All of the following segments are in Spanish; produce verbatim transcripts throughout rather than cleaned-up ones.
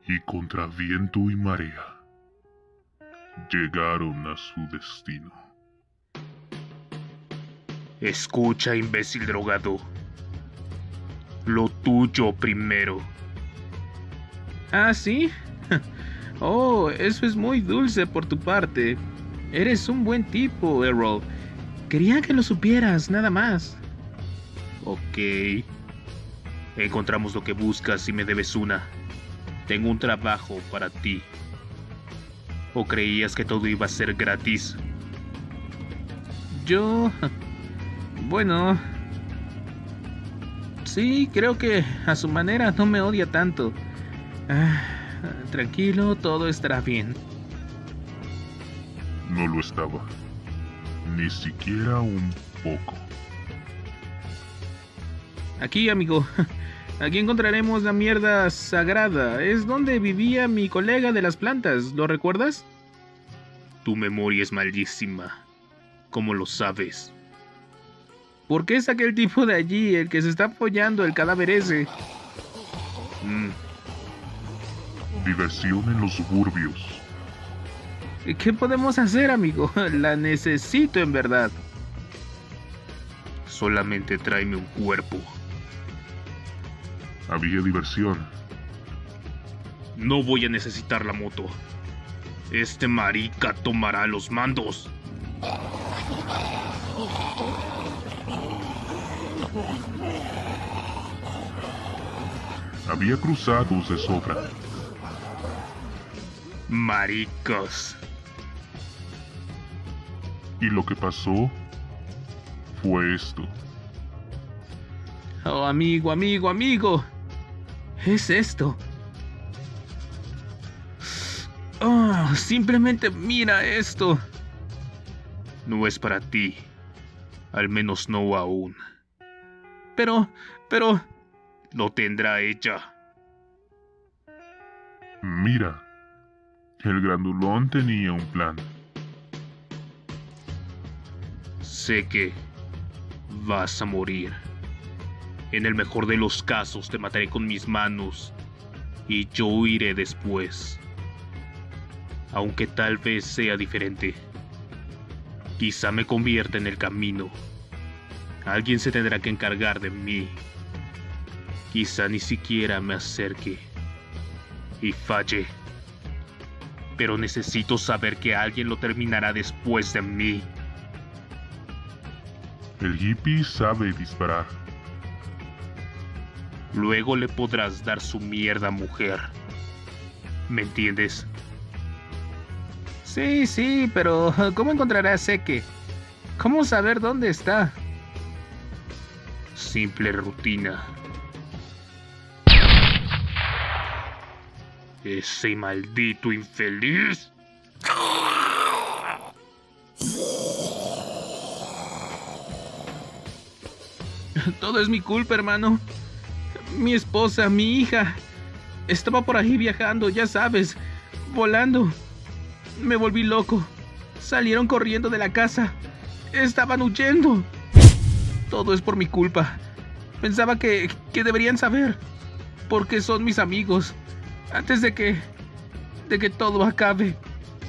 y contra viento y marea llegaron a su destino. Escucha, imbécil drogado. Lo tuyo primero. ¿Ah, sí? Oh, eso es muy dulce por tu parte. Eres un buen tipo, Errol. Quería que lo supieras, nada más. Ok. Encontramos lo que buscas y me debes una. Tengo un trabajo para ti. ¿O creías que todo iba a ser gratis? Yo... Bueno... Sí, creo que a su manera no me odia tanto. Ah, tranquilo, todo estará bien. No lo estaba. Ni siquiera un poco. Aquí, amigo. Aquí encontraremos la mierda sagrada. Es donde vivía mi colega de las plantas. ¿Lo recuerdas? Tu memoria es malísima. ¿Cómo lo sabes? ¿Por qué es aquel tipo de allí el que se está apoyando el cadáver ese? Mm. Diversión en los suburbios. ¿Qué podemos hacer, amigo? La necesito en verdad. Solamente tráeme un cuerpo. Había diversión. No voy a necesitar la moto. Este marica tomará los mandos. Había cruzados de sobra. Maricos. Y lo que pasó fue esto. Oh, amigo, amigo, amigo. Es esto. Oh, simplemente mira esto. No es para ti. Al menos no aún. Pero, pero... Lo tendrá ella. Mira, el grandulón tenía un plan. Sé que vas a morir. En el mejor de los casos te mataré con mis manos y yo iré después. Aunque tal vez sea diferente. Quizá me convierta en el camino. Alguien se tendrá que encargar de mí. Quizá ni siquiera me acerque y falle. Pero necesito saber que alguien lo terminará después de mí. El hippie sabe disparar. Luego le podrás dar su mierda, mujer. ¿Me entiendes? Sí, sí, pero ¿cómo encontrará a Seke? ¿Cómo saber dónde está? Simple rutina. Ese maldito infeliz. Todo es mi culpa, hermano. Mi esposa, mi hija. Estaba por ahí viajando, ya sabes. Volando. Me volví loco. Salieron corriendo de la casa. Estaban huyendo. Todo es por mi culpa. Pensaba que, que deberían saber. Porque son mis amigos. Antes de que... de que todo acabe.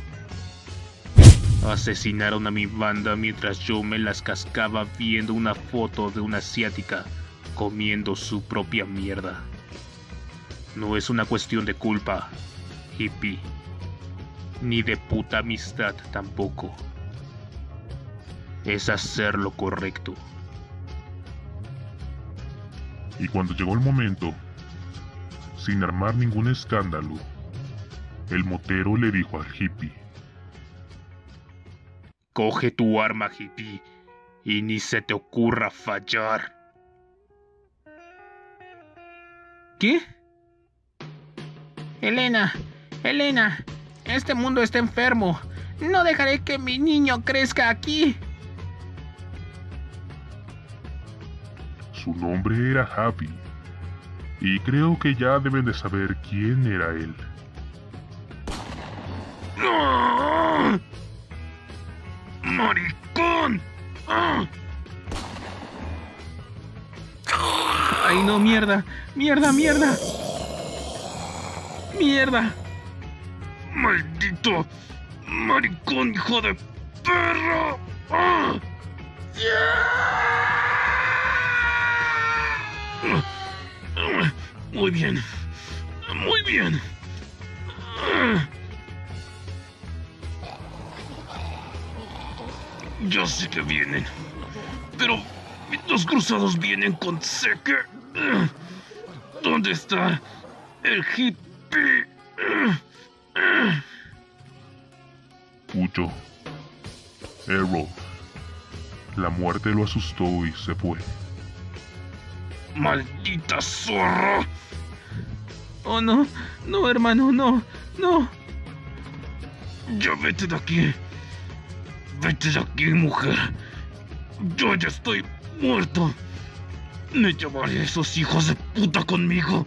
Asesinaron a mi banda mientras yo me las cascaba viendo una foto de una asiática comiendo su propia mierda. No es una cuestión de culpa, hippie. Ni de puta amistad tampoco. Es hacer lo correcto. Y cuando llegó el momento, sin armar ningún escándalo, el motero le dijo al hippie: Coge tu arma, hippie, y ni se te ocurra fallar. ¿Qué? Elena, Elena, este mundo está enfermo. No dejaré que mi niño crezca aquí. Su nombre era Javi, y creo que ya deben de saber quién era él. ¡Ah! ¡Maricón! ¡Ah! ¡Ay, no, mierda! ¡Mierda, mierda! ¡Mierda! ¡Maldito maricón, hijo de perra! ¡Ah! Muy bien, muy bien. Ya sé que vienen, pero los cruzados vienen con seque. ¿Dónde está el hippie? Huyó. Errol. La muerte lo asustó y se fue. ¡Maldita zorra! Oh, no, no, hermano, no, no. Ya vete de aquí. Vete de aquí, mujer. Yo ya estoy muerto. Me llevaré a esos hijos de puta conmigo.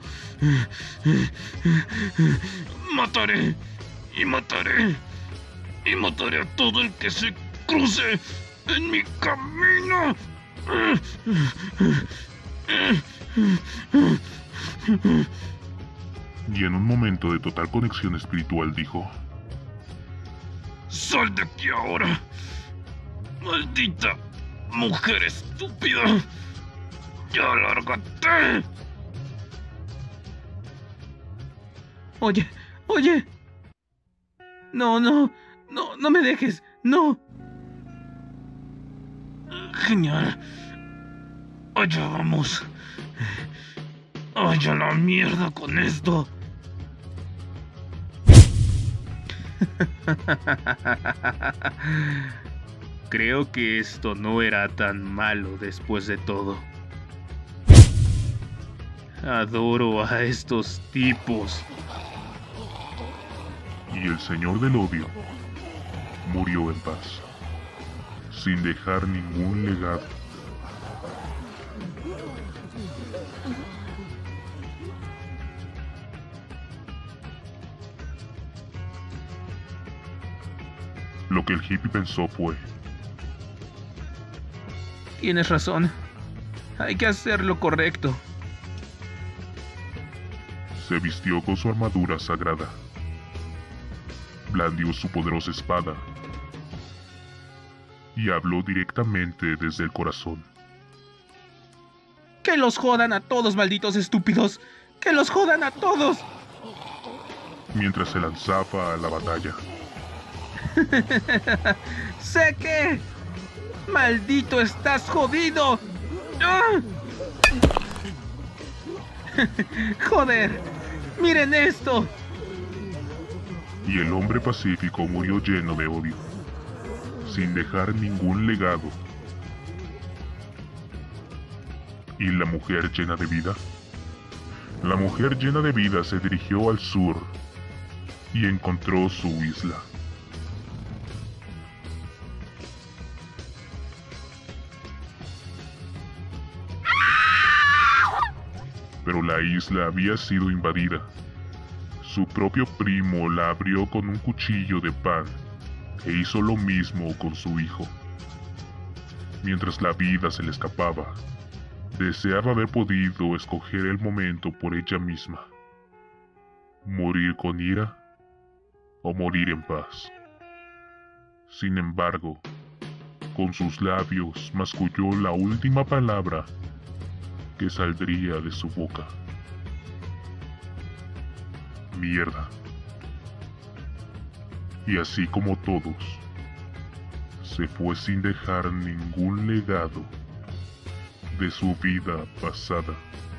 Mataré y mataré y mataré a todo el que se cruce en mi camino. Y en un momento de total conexión espiritual dijo: ¡Sal de aquí ahora! ¡Maldita mujer estúpida! ¡Ya lárgate! Oye, oye. No, no, no, no me dejes, no. Genial. Allá vamos. Allá la mierda con esto. Creo que esto no era tan malo después de todo. Adoro a estos tipos. Y el señor del odio murió en paz, sin dejar ningún legado. Lo que el hippie pensó fue: Tienes razón. Hay que hacer lo correcto. se vistió con su armadura sagrada, blandió su poderosa espada y habló directamente desde el corazón. ¡Que los jodan a todos, malditos estúpidos! ¡Que los jodan a todos! Mientras se lanzaba a la batalla. ¡Sé que! ¡Maldito, estás jodido! ¡Ah! ¡Joder! ¡Miren esto! Y el hombre pacífico murió lleno de odio, sin dejar ningún legado. ¿Y la mujer llena de vida? La mujer llena de vida se dirigió al sur y encontró su isla. Pero la isla había sido invadida. Su propio primo la abrió con un cuchillo de pan e hizo lo mismo con su hijo. Mientras la vida se le escapaba, deseaba haber podido escoger el momento por ella misma. Morir con ira o morir en paz. Sin embargo, con sus labios masculló la última palabra que saldría de su boca. Mierda. Y así como todos, se fue sin dejar ningún legado de su vida pasada.